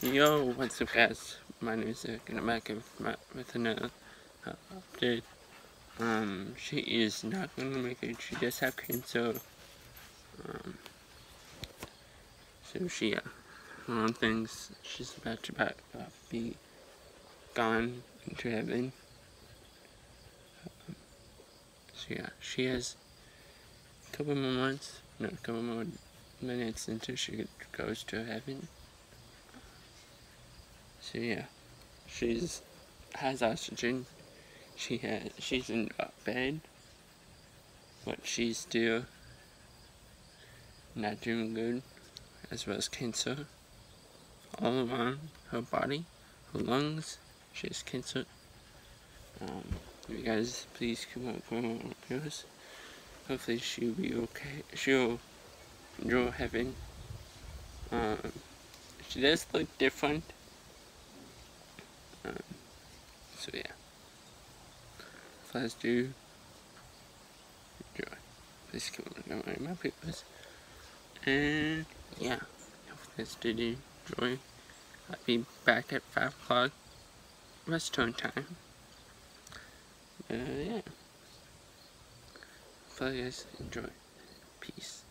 Yo, what's up guys? My name is Zach and I'm back with another update. She is not gonna make it. She does have cancer. So she, thinks she's about to be gone into heaven. So yeah, she has a couple more months, no, a couple more minutes until she goes to heaven. So yeah, has oxygen. She's in bed, but she's still not doing good, as well as cancer all around her body, her lungs. She has cancer. You guys, please come on, please. Hopefully she'll be okay. She'll enjoy heaven. She does look different. So yeah, please do enjoy. Please come on, my peoples. And yeah, please do enjoy. I'll be back at 5 o'clock return time. Yeah. Hopefully you guys enjoy. Peace.